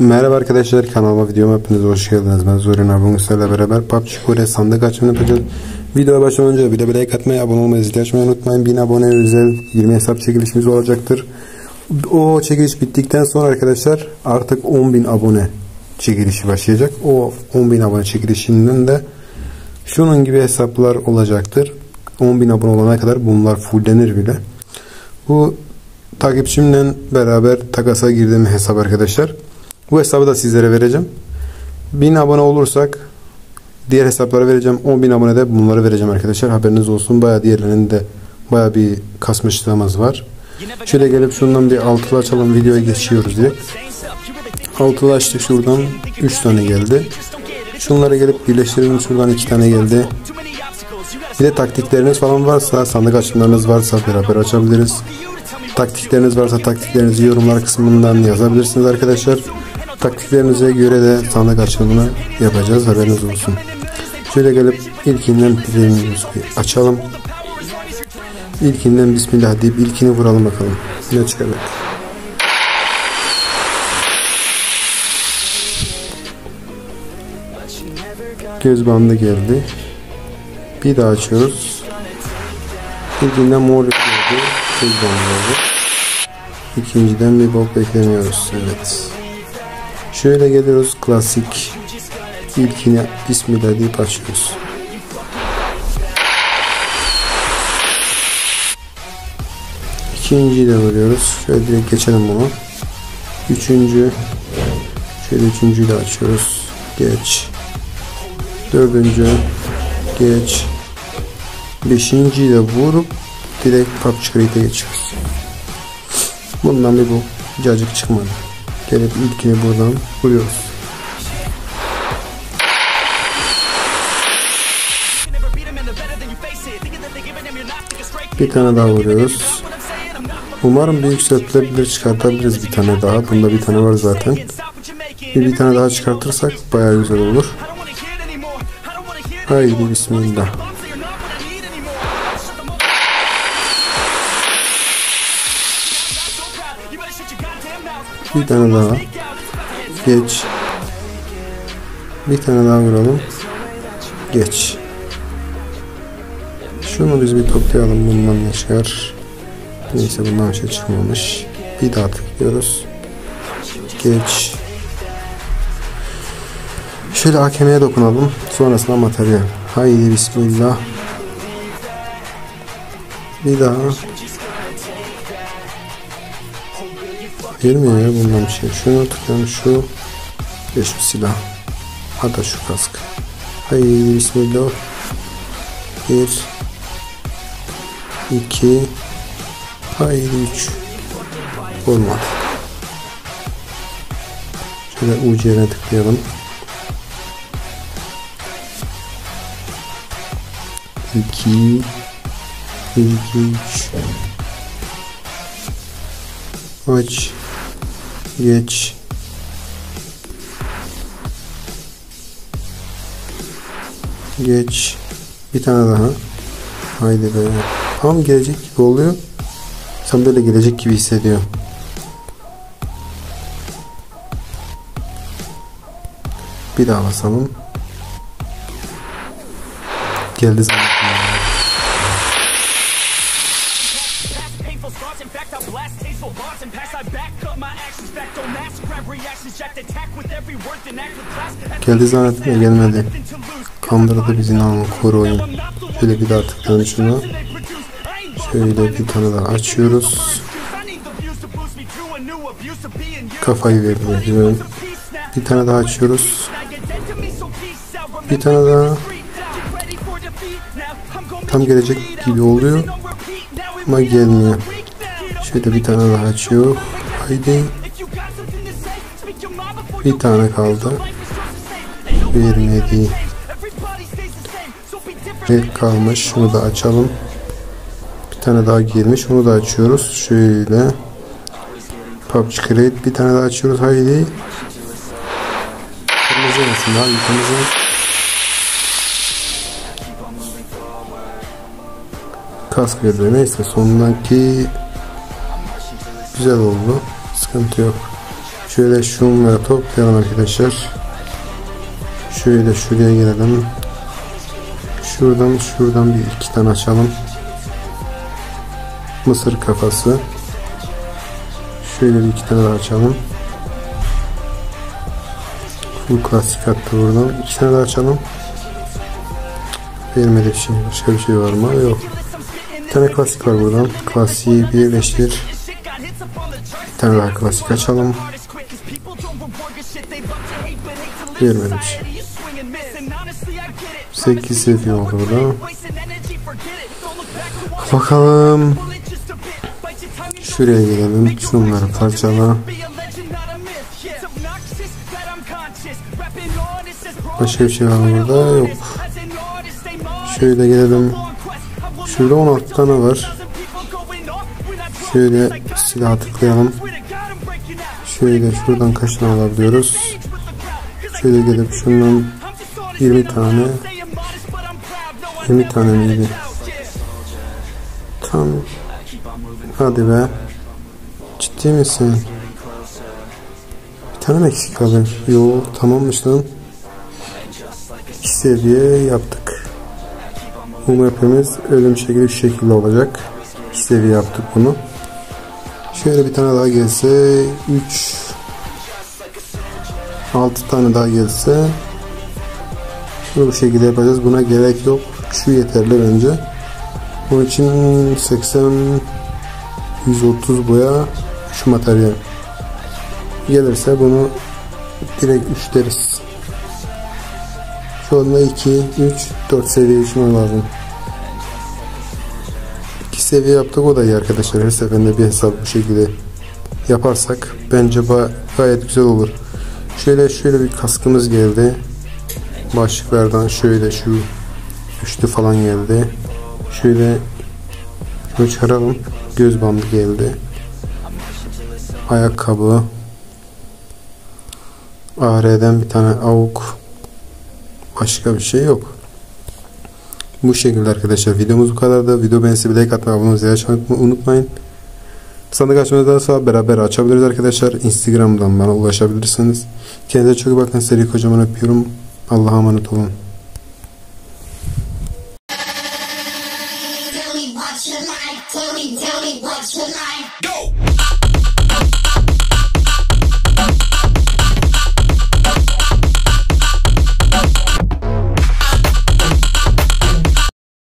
Merhaba arkadaşlar, kanalıma videoma hepiniz hoş geldiniz. Ben Zorin abim sizlerle beraber PUBG Kore sandık açımını yapacağız. Videoya başlamadan önce bir like atmayı, abone olmayı, zil açmayı unutmayın. 1000 abone özel 20 hesap çekilişimiz olacaktır. O çekiliş bittikten sonra arkadaşlar artık 10.000 abone çekilişi başlayacak. O 10.000 abone çekilişinden de şunun gibi hesaplar olacaktır. 10.000 abone olana kadar bunlar fullenir bile. Bu takipçimle beraber takasa girdiğim hesap arkadaşlar. Bu hesabı da sizlere vereceğim. 1000 abone olursak diğer hesaplara vereceğim. 10.000 abonede bunları vereceğim arkadaşlar. Haberiniz olsun. Bayağı diğerlerinde bayağı bir kasmışlığımız var. Şöyle gelip şundan bir altılı açalım. Videoya geçiyoruz diye. Altılı açtık, şuradan 3 tane geldi. Şunları gelip birleştirelim. Şuradan 2 tane geldi. Bir de taktikleriniz falan varsa, sandık açımlarınız varsa beraber açabiliriz. Taktikleriniz varsa taktiklerinizi yorumlar kısmından yazabilirsiniz arkadaşlar. Taktiklerinize göre de sandık açılımını yapacağız, haberiniz olsun. Şöyle gelip ilkinden açalım. İlkinden bismillah deyip ilkini vuralım bakalım. Ne çıkacak? Göz bandı geldi. Bir daha açıyoruz. İlkinden mor geldi. Göz bandı geldi. İkinciden bir bok beklemiyoruz. Evet. Şöyle geliyoruz, klasik ilkini bismillah deyip açıyoruz. İkinciyi de vuruyoruz. Şöyle direkt geçelim bunu. Üçüncü. Şöyle üçüncüyü de açıyoruz. Geç. Dördüncü. Geç. Beşinciyi de vurup direkt PUBG Create'e geçiyoruz. Bundan bir bu cacık çıkmadı. Gelip ilkini buradan vuruyoruz. Bir tane daha vuruyoruz. Umarım bir yükseltilebilir, çıkartabiliriz bir tane daha. Bunda bir tane var zaten. Bir tane daha çıkartırsak bayağı güzel olur. Haydi bismillah. Bir tane daha. Geç. Bir tane daha vuralım. Geç. Şunu biz bir toplayalım. Bundan ne çıkar? Neyse, bundan bir şey çıkmamış. Bir daha tıklıyoruz. Geç. Şöyle AKM'ye dokunalım. Sonrasında materyal. Haydi bismillah. Bir daha. Gelmiyor ya bundan bir şey. Şunu tutalım, şu ve şu silah. Hatta şu kask. Haydi bismillah. 1 2 haydi 3. Olmadı. Şöyle ucu yerine tıklayalım. 2 1 2 3 aç. Geç. Geç. Bir tane daha. Haydi be. Tam gelecek gibi oluyor. Sen böyle gelecek gibi hissediyor. Bir daha basalım. Geldi zaten. Geldi zannettim, gelmedi. Kandırdı bizi, namı koru oyun. Şöyle bir daha tıklayalım şuna. Şöyle bir tane daha açıyoruz. Kafayı verdi. Bir tane daha açıyoruz. Bir tane daha. Tam gelecek gibi oluyor ama gelmiyor. Şöyle bir tane daha açıyor. Haydi. Bir tane kaldı. Vermedi. Red kalmış. Şunu da açalım. Bir tane daha girmiş. Onu da açıyoruz. Şöyle. PUBG Create. Bir tane daha açıyoruz. Haydi. Kırmızı olsun. Daha iyi kırmızı. Kask verdi. Neyse, sondaki güzel oldu. Sıkıntı yok. Şöyle şunları toplayalım arkadaşlar. Şöyle şuraya gelelim. Şuradan bir iki tane açalım. Mısır kafası. Şöyle bir iki tane daha açalım. Full klasik attı buradan. İki tane daha açalım. Vermedik şimdi. Başka bir şey var mı? Yok. Bir tane klasik var buradan. Klasiği birleştir. Bir tane daha klasik açalım. Vermedik. 8 seviye oldu burada. Bakalım. Şuraya gelelim. Şunları parçala. Başka bir şey var mı burada? Yok. Şöyle gelelim. Şurada 16 tane var. Şöyle silah tıklayalım. Şöyle şuradan kaç tane alabiliyoruz? Şöyle gelip şundan 20 tane. 20 tane miydi? Tam. Hadi be. Ciddi misin? Bir tane mi eksik kaldı? Yo, tamammış lan. 2 seviye yaptık. Bu map'imiz ölüm şekli şu şekilde olacak. 2 seviye yaptık bunu. Şöyle bir tane daha gelse 3 6 tane daha gelse şunu bu şekilde yapacağız. Buna gerek yok. Şu yeterli bence. Bunun için 80 130 boya şu materyal gelirse bunu direkt 3 deriz. Şu anda 2, 3, 4 seviye işime lazım. 2 seviye yaptık, o da iyi arkadaşlar. Her seferinde bir hesap bu şekilde yaparsak bence gayet güzel olur. Şöyle bir kaskımız geldi. Başlıklardan şöyle şu üçlü falan geldi. Şöyle şunu çıkaralım. Göz bandı geldi. Ayakkabı. AR'den bir tane AUK. Başka bir şey yok. Bu şekilde arkadaşlar. Videomuz bu kadar da. Video beğenisi bir like atmayı, abone olmayı unutmayın. Sandık açmanızdan sonra beraber açabiliriz arkadaşlar. Instagram'dan bana ulaşabilirsiniz. Kendinize çok iyi bakın. Seri kocaman öpüyorum. Allah'a emanet olun. Tell me what you like. Tell me what you like. Go!